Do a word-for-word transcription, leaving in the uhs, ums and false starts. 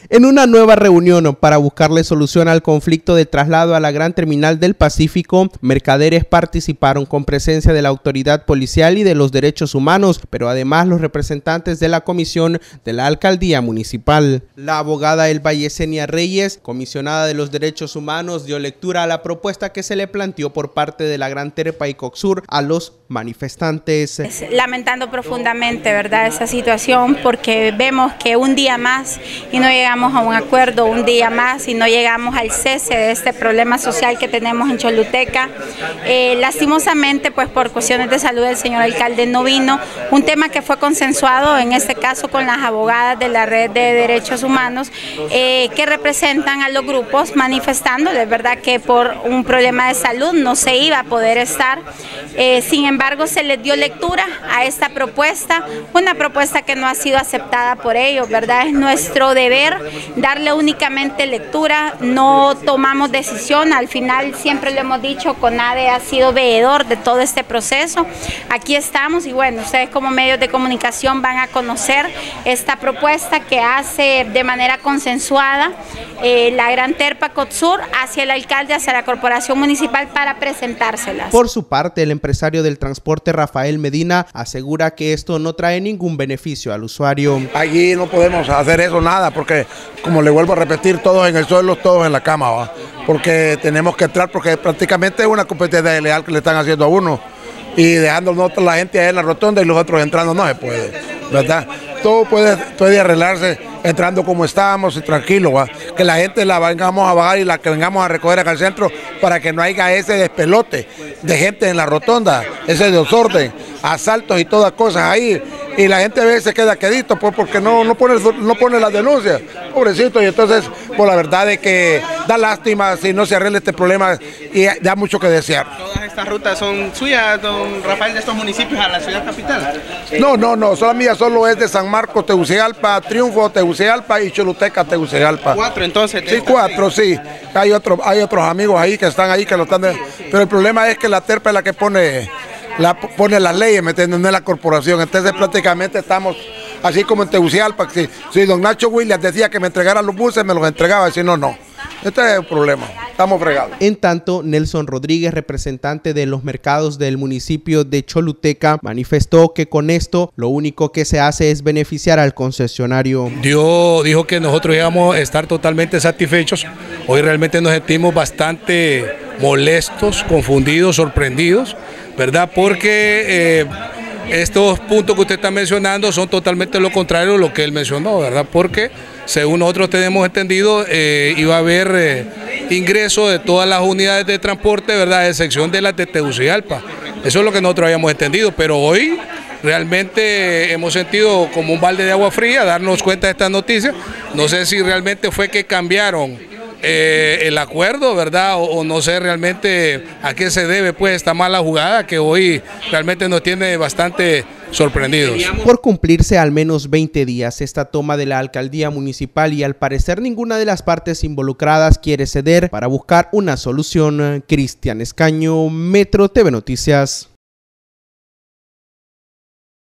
En una nueva reunión para buscarle solución al conflicto de traslado a la Gran Terminal del Pacífico, mercaderes participaron con presencia de la autoridad policial y de los derechos humanos, pero además los representantes de la comisión de la alcaldía municipal. La abogada Elba Yesenia Reyes, comisionada de los derechos humanos, dio lectura a la propuesta que se le planteó por parte de la Gran Terpa y Coxur a los manifestantes. Lamentando profundamente, ¿verdad?, esa situación, porque vemos que un día más y no llegamos a un acuerdo, un día más y no llegamos al cese de este problema social que tenemos en Choluteca. Eh, lastimosamente, pues por cuestiones de salud el señor alcalde no vino, un tema que fue consensuado en este caso con las abogadas de la Red de Derechos Humanos eh, que representan a los grupos manifestándoles, ¿verdad?, que por un problema de salud no se iba a poder estar. Eh, sin embargo, se les dio lectura a esta propuesta, una propuesta que no ha sido aceptada por ellos, ¿verdad? Es nuestro deber darle únicamente lectura, no tomamos decisión, al final siempre lo hemos dicho, CONADE ha sido veedor de todo este proceso. Aquí estamos y bueno, ustedes como medios de comunicación van a conocer esta propuesta que hace de manera consensuada eh, la Gran Terpa Coxur hacia el alcalde, hacia la corporación municipal para presentárselas. Por su parte, el empresario del transporte Rafael Medina asegura que esto no trae ningún beneficio al usuario. Allí no podemos hacer eso nada porque, como le vuelvo a repetir, todos en el suelo, todos en la cama, ¿va? Porque tenemos que entrar porque prácticamente es una competencia desleal que le están haciendo a uno y dejando nosotros la gente ahí en la rotonda y los otros entrando no se puede, ¿verdad? Todo puede, puede arreglarse entrando como estábamos y tranquilo, ¿va? Que la gente la vengamos a bajar y la que vengamos a recoger acá al centro para que no haya ese despelote de gente en la rotonda, ese desorden, asaltos y todas cosas ahí. Y la gente a veces se queda quedito pues, porque no, no, pone, no pone las denuncias, pobrecito, y entonces pues la verdad es que da lástima si no se arregla este problema y da mucho que desear. ¿Todas estas rutas son suyas, don Rafael, de estos municipios a la ciudad capital? No, no, no, solo mía solo es de San Marcos, Tegucigalpa, Triunfo, Tegucigalpa y Choluteca, Tegucigalpa. Cuatro entonces. Sí, cuatro, sí. Hay, otro, hay otros amigos ahí que están ahí que lo están... De... Pero el problema es que la Terpa es la que pone... La, pone las leyes, ¿me entiendes? No es la corporación, entonces prácticamente estamos así como en Tegucigalpa. Si, si don Nacho Williams decía que me entregara los buses, me los entregaba, si no, no. Este es el problema, estamos fregados. En tanto, Nelson Rodríguez, representante de los mercados del municipio de Choluteca, manifestó que con esto lo único que se hace es beneficiar al concesionario. Dios dijo que nosotros íbamos a estar totalmente satisfechos. Hoy realmente nos sentimos bastante molestos, confundidos, sorprendidos, ¿verdad? Porque eh, estos puntos que usted está mencionando son totalmente lo contrario de lo que él mencionó, ¿verdad? Porque según nosotros tenemos entendido, eh, iba a haber eh, ingreso de todas las unidades de transporte, ¿verdad? A excepción de las de Tegucigalpa. Eso es lo que nosotros habíamos entendido, pero hoy realmente hemos sentido como un balde de agua fría darnos cuenta de esta noticia. No sé si realmente fue que cambiaron Eh, el acuerdo, ¿verdad? O, o no sé realmente a qué se debe pues esta mala jugada que hoy realmente nos tiene bastante sorprendidos. Por cumplirse al menos veinte días esta toma de la alcaldía municipal y al parecer ninguna de las partes involucradas quiere ceder para buscar una solución. Cristian Escaño, Metro T V Noticias.